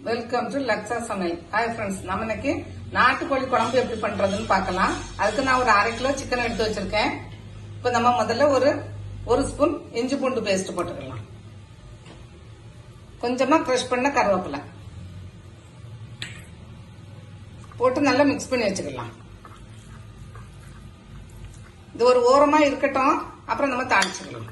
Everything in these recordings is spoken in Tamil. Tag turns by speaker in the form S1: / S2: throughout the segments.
S1: வெல்கம் டு லக்ஸா சமையல். ஹாய் ஃப்ரெண்ட்ஸ், நம்ம இன்னைக்கு நாட்டுக்கோழி குழம்பு எப்படி பண்றதுன்னு பார்க்கலாம். அதுக்கு நான் ஒரு 1/2 கிலோ சிக்கன் எடுத்து வச்சிருக்கேன். இப்ப நம்ம முதல்ல ஒரு ஸ்பூன் இஞ்சி பூண்டு பேஸ்ட் போட்டுக்கலாம். கொஞ்சமா கிரஷ் பண்ண கருவேப்பிலை போட்டு நல்லா மிக்ஸ் பண்ணி வச்சுக்கலாம். இது ஒரு ஓரமா இருக்கட்டும், அப்புறம் நம்ம தாளிச்சுக்கலாம்.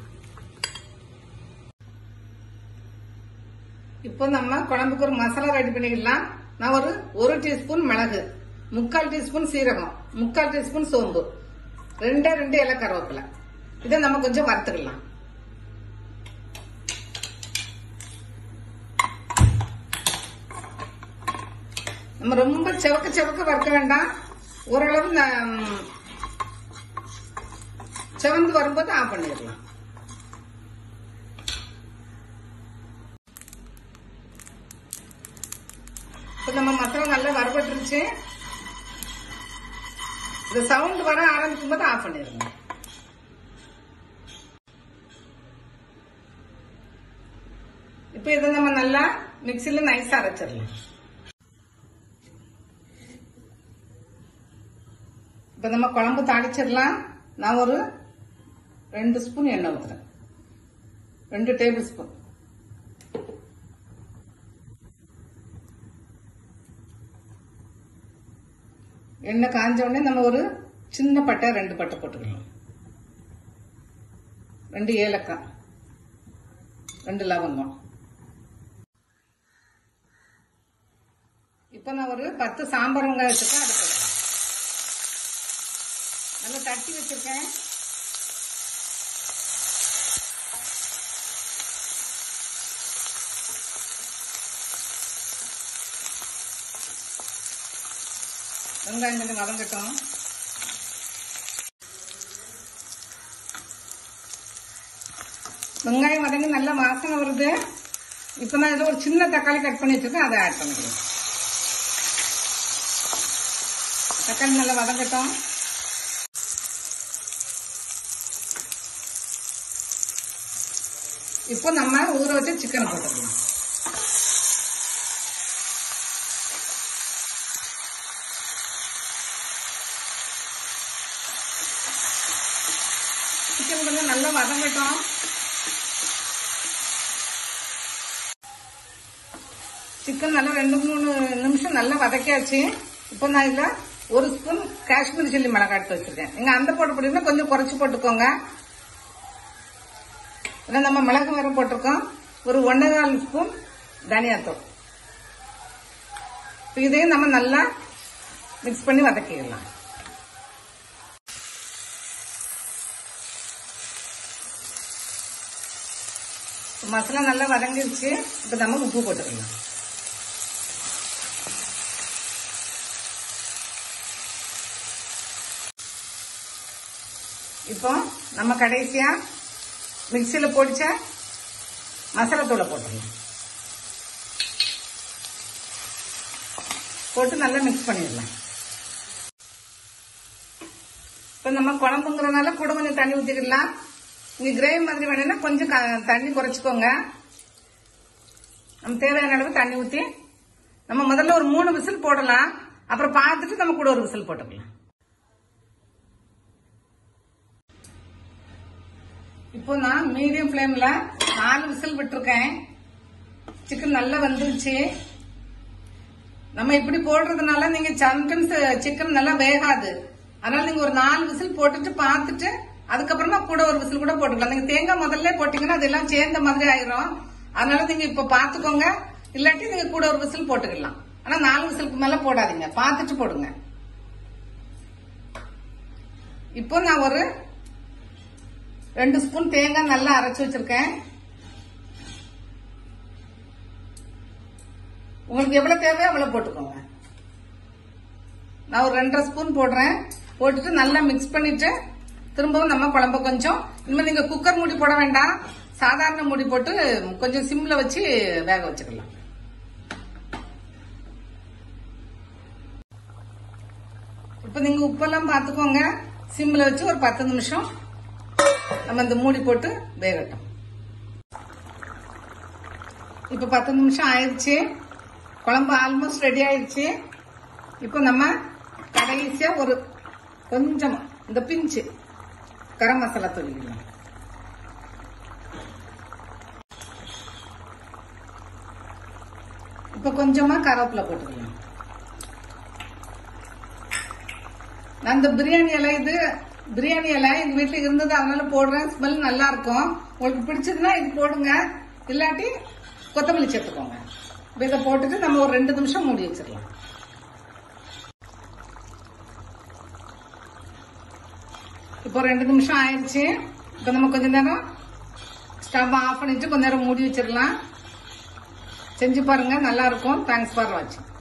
S1: இப்போ நம்ம குழம்புக்கு ஒரு மசாலா ரெடி பண்ணிக்கலாம். நான் ஒரு டீஸ்பூன் மிளகு, 3/4 டீஸ்பூன் சீரகம், 3/4 டீஸ்பூன் சோம்பு, 2 இலை கருவேப்பிலை. இதை நம்ம கொஞ்சம் வறுத்துக்கலாம். நம்ம ரொம்ப செவக்க வறுக்க வேண்டாம். ஓரளவு செவந்து வரும்போது ஆஃப் பண்ணிடலாம். இப்ப நம்ம மசாலா நல்லா வறுபட்டுருச்சு. இந்த சவுண்ட் வர ஆரம்பிக்கும் போது ஆஃப் பண்ணிடுங்க. இப்ப இதை நம்ம நல்லா மிக்சில நைஸா அரைச்சிடலாம். இப்ப நம்ம குழம்பு தாளிச்சிடலாம். நான் ஒரு 2 ஸ்பூன் எண்ணெய் ஊத்துறேன். 2 டேபிள் ஸ்பூன். எண்ணெய் காஞ்ச உடனே நம்ம ஒரு சின்ன பட்டை 2 பட்டை போட்டுக்கலாம். 2 ஏலக்காய், 2 லவங்கம். இப்ப நான் ஒரு 10 சாம்பார் வெங்காயம் வச்சிருக்கேன். அதை போடுறேன். நல்லா தட்டி வச்சிருக்கேன். வெங்காயம் கொஞ்சம் வதங்கட்டும். வெங்காயம் வதங்கி நல்ல வாசனை வருது. இப்ப நான் இதுல ஒரு சின்ன தக்காளி கட் பண்ணி வச்சிருக்கேன். அதை ஆட் பண்ணிக்கிறேன். தக்காளி நல்லா வதங்கட்டும். இப்போ நம்ம ஊற வச்சு சிக்கன் போட்டுக்கலாம். சிக்கன் கொஞ்சம் நல்லா வதங்கட்டும். சிக்கன் நல்லா 2-3 நிமிஷம் நல்லா வதக்கியாச்சு. இப்போ நான் இதுல 1 ஸ்பூன் காஷ்மீரி சில்லி மிளகாய் எடுத்து வச்சிருக்கேன். நீங்க அந்த போட்டு போட்டீங்கன்னா கொஞ்சம் குறைச்சு போட்டுக்கோங்க. நம்ம மிளகு வேற போட்டிருக்கோம். ஒரு 1.25 ஸ்பூன் தனியாத்தூள். இதையும் நம்ம நல்லா மிக்ஸ் பண்ணி வதக்கிடலாம். மசாலா நல்லா வதங்கிருச்சு. இப்ப நம்ம உப்பு போட்டுக்கலாம். இப்போ நம்ம கடைசியா மிக்சியில பொடிச்ச மசாலா தூளை போட்டுடலாம். போட்டு நல்லா மிக்ஸ் பண்ணிடலாம். இப்ப நம்ம குழம்புங்கிறதுனால கூட கொஞ்சம் தண்ணி ஊத்திக்கலாம். நீங்க கிரேவி மாதிரி வேணும்னா கொஞ்சம் தண்ணி குறைச்சிக்கோங்க. நம்ம தேவையான அளவு தண்ணி ஊத்தி நம்ம முதல்ல ஒரு 3 விசில் போடலாம். அப்புறம் பார்த்துட்டு நம்ம கூட ஒரு விசில் போட்டுக்கலாம். இப்போ நான் மீடியம் ஃபிளேம்ல 4 விசில் விட்டுருக்கேன். சிக்கன் நல்லா வந்துருச்சு. நம்ம இப்படி போடுறதுனால நீங்க சம்டைம்ஸ் சிக்கன் நல்லா வேகாது. அதனால நீங்க ஒரு 4 விசில் போட்டுட்டு பார்த்துட்டு அதுக்கப்புறமா கூட ஒரு விசில் கூட போட்டுக்கலாம். நீங்க தேங்காய் முதல்ல போட்டீங்கன்னா அதெல்லாம் சேர்ந்த மாதிரி ஆயிரும். அதனால நீங்க இப்ப பாத்துக்கோங்க. இல்லாட்டி நீங்க கூட ஒரு விசில் போட்டுக்கலாம். ஆனா 4 விசிலுக்கு மேல போடாதீங்க, பார்த்துட்டு போடுங்க. இப்போ நான் ஒரு 2 ஸ்பூன் தேங்காய் நல்லா அரைச்சு வச்சிருக்கேன். உங்களுக்கு எவ்வளவு தேவையோ அவ்வளவு போட்டுக்கோங்க. நான் ஒரு 2.5 ஸ்பூன் போடுறேன். போட்டுட்டு நல்லா மிக்ஸ் பண்ணிட்டு திரும்பவும் நம்ம குழம்பு கொஞ்சம் இனிமே நீங்க குக்கர் மூடி போட வேண்டாம். சாதாரண மூடி போட்டு கொஞ்சம் சிம்ல வச்சு வேக வச்சுக்கலாம். இப்ப நீங்க உப்பெல்லாம் பாத்துக்கோங்க. சிம்ல வச்சு ஒரு 10 நிமிஷம் நம்ம இந்த மூடி போட்டு வேகட்டும். இப்ப 10 நிமிஷம் ஆயிடுச்சு. குழம்பு ஆல்மோஸ்ட் ரெடி ஆயிடுச்சு. இப்போ நம்ம கடைசியா ஒரு கொஞ்சம் இந்த பிஞ்சு கரம் மசாலா தூவிக்கலாம். இப்போ கொஞ்சமா கருவேப்பிலை போட்டுக்கலாம். நான் இந்த பிரியாணி இலை எங்க வீட்டுல இருந்தது, அதனால போடுறேன். ஸ்மெல் நல்லா இருக்கும். உங்களுக்கு பிடிச்சதுன்னா இது போடுங்க, இல்லாட்டி கொத்தமல்லி சேர்த்துக்கோங்க. இதை போட்டுட்டு நம்ம ஒரு 2 நிமிஷம் மூடி வச்சிடலாம். இப்போ 2 நிமிஷம் ஆயிடுச்சு. இப்போ நம்ம கொஞ்ச நேரம் ஸ்டவ் ஆஃப் பண்ணிட்டு கொஞ்ச நேரம் மூடி வச்சிடலாம். செஞ்சு பாருங்க, நல்லா இருக்கும். தேங்க்ஸ் ஃபார் வாட்சிங்.